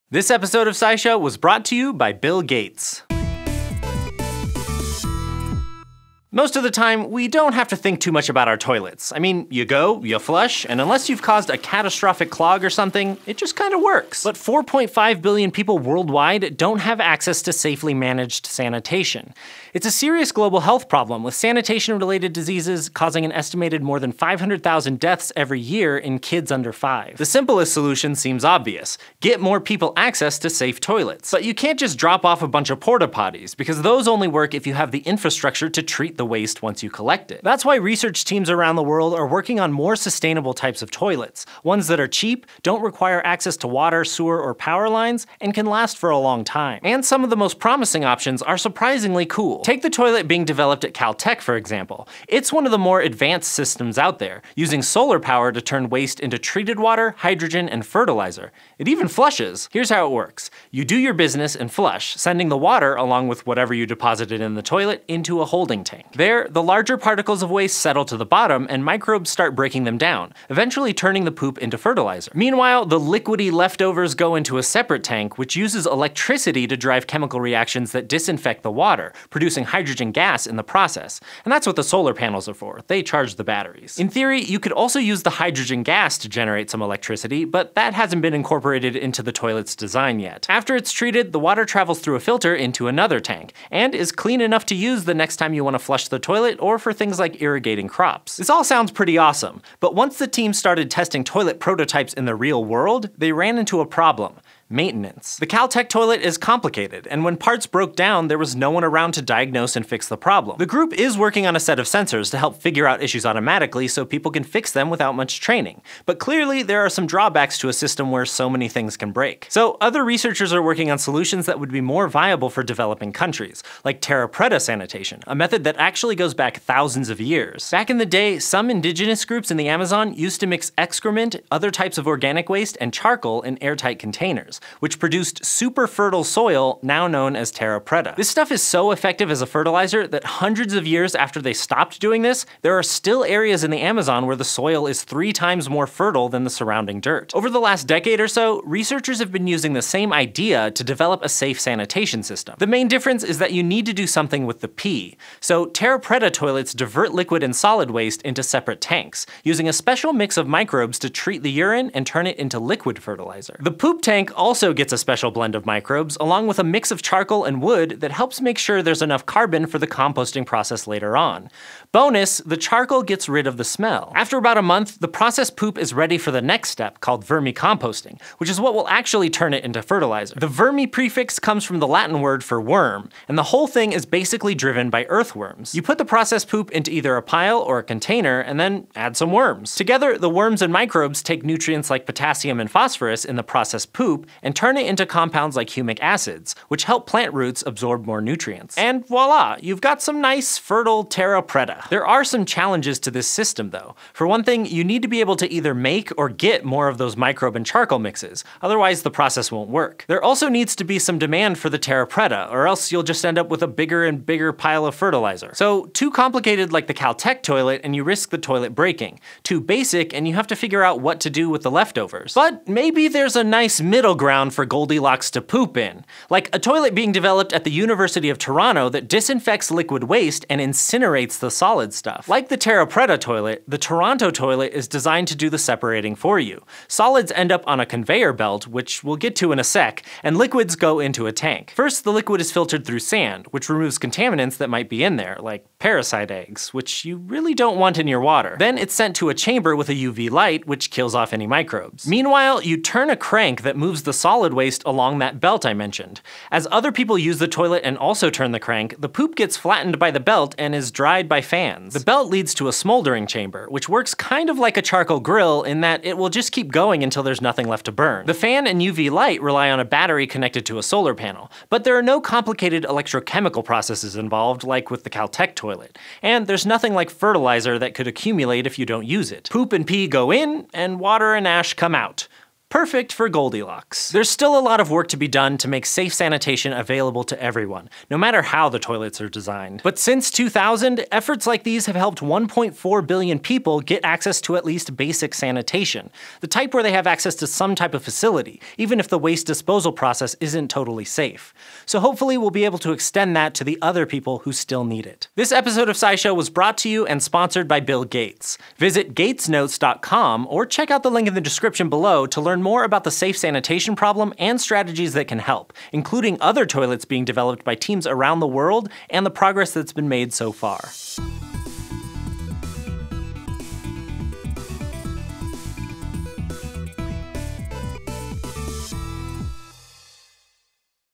This episode of SciShow was brought to you by Bill Gates. Most of the time, we don't have to think too much about our toilets. I mean, you go, you flush, and unless you've caused a catastrophic clog or something, it just kind of works. But 4.5 billion people worldwide don't have access to safely managed sanitation. It's a serious global health problem, with sanitation-related diseases causing an estimated more than 500,000 deaths every year in kids under 5. The simplest solution seems obvious: get more people access to safe toilets. But you can't just drop off a bunch of porta potties, because those only work if you have the infrastructure to treat the waste once you collect it. That's why research teams around the world are working on more sustainable types of toilets, ones that are cheap, don't require access to water, sewer, or power lines, and can last for a long time. And some of the most promising options are surprisingly cool. Take the toilet being developed at Caltech, for example. It's one of the more advanced systems out there, using solar power to turn waste into treated water, hydrogen, and fertilizer. It even flushes. Here's how it works. You do your business and flush, sending the water, along with whatever you deposited in the toilet, into a holding tank. There, the larger particles of waste settle to the bottom and microbes start breaking them down, eventually turning the poop into fertilizer. Meanwhile, the liquidy leftovers go into a separate tank, which uses electricity to drive chemical reactions that disinfect the water, producing hydrogen gas in the process. And that's what the solar panels are for. They charge the batteries. In theory, you could also use the hydrogen gas to generate some electricity, but that hasn't been incorporated into the toilet's design yet. After it's treated, the water travels through a filter into another tank, and is clean enough to use the next time you want to flush the toilet or for things like irrigating crops. This all sounds pretty awesome, but once the team started testing toilet prototypes in the real world, they ran into a problem: maintenance. The Caltech toilet is complicated, and when parts broke down, there was no one around to diagnose and fix the problem. The group is working on a set of sensors to help figure out issues automatically so people can fix them without much training. But clearly, there are some drawbacks to a system where so many things can break. So other researchers are working on solutions that would be more viable for developing countries, like terra preta sanitation, a method that actually goes back thousands of years. Back in the day, some indigenous groups in the Amazon used to mix excrement, other types of organic waste, and charcoal in airtight containers, which produced super fertile soil now known as terra preta. This stuff is so effective as a fertilizer that hundreds of years after they stopped doing this, there are still areas in the Amazon where the soil is 3 times more fertile than the surrounding dirt. Over the last decade or so, researchers have been using the same idea to develop a safe sanitation system. The main difference is that you need to do something with the pee. So terra preta toilets divert liquid and solid waste into separate tanks, using a special mix of microbes to treat the urine and turn it into liquid fertilizer. The poop tank also gets a special blend of microbes, along with a mix of charcoal and wood that helps make sure there's enough carbon for the composting process later on. Bonus, the charcoal gets rid of the smell. After about a month, the processed poop is ready for the next step, called vermicomposting, which is what will actually turn it into fertilizer. The vermi prefix comes from the Latin word for worm, and the whole thing is basically driven by earthworms. You put the processed poop into either a pile or a container, and then add some worms. Together, the worms and microbes take nutrients like potassium and phosphorus in the processed poop and turn it into compounds like humic acids, which help plant roots absorb more nutrients. And voila, you've got some nice, fertile terra preta. There are some challenges to this system though. For one thing, you need to be able to either make or get more of those microbe and charcoal mixes, otherwise the process won't work. There also needs to be some demand for the terra preta, or else you'll just end up with a bigger and bigger pile of fertilizer. So too complicated like the Caltech toilet and you risk the toilet breaking. Too basic and you have to figure out what to do with the leftovers. But maybe there's a nice middle ground for Goldilocks to poop in, like a toilet being developed at the University of Toronto that disinfects liquid waste and incinerates the solid stuff. Like the terra preta toilet, the Toronto toilet is designed to do the separating for you. Solids end up on a conveyor belt, which we'll get to in a sec, and liquids go into a tank. First, the liquid is filtered through sand, which removes contaminants that might be in there, like parasite eggs, which you really don't want in your water. Then it's sent to a chamber with a UV light, which kills off any microbes. Meanwhile, you turn a crank that moves the solid waste along that belt I mentioned. As other people use the toilet and also turn the crank, the poop gets flattened by the belt and is dried by fans. The belt leads to a smoldering chamber, which works kind of like a charcoal grill in that it will just keep going until there's nothing left to burn. The fan and UV light rely on a battery connected to a solar panel, but there are no complicated electrochemical processes involved like with the Caltech toilet. And there's nothing like fertilizer that could accumulate if you don't use it. Poop and pee go in, and water and ash come out. Perfect for Goldilocks. There's still a lot of work to be done to make safe sanitation available to everyone, no matter how the toilets are designed. But since 2000, efforts like these have helped 1.4 billion people get access to at least basic sanitation, the type where they have access to some type of facility, even if the waste disposal process isn't totally safe. So hopefully we'll be able to extend that to the other people who still need it. This episode of SciShow was brought to you and sponsored by Bill Gates. Visit gatesnotes.com or check out the link in the description below to learn more about the safe sanitation problem and strategies that can help, including other toilets being developed by teams around the world and the progress that's been made so far.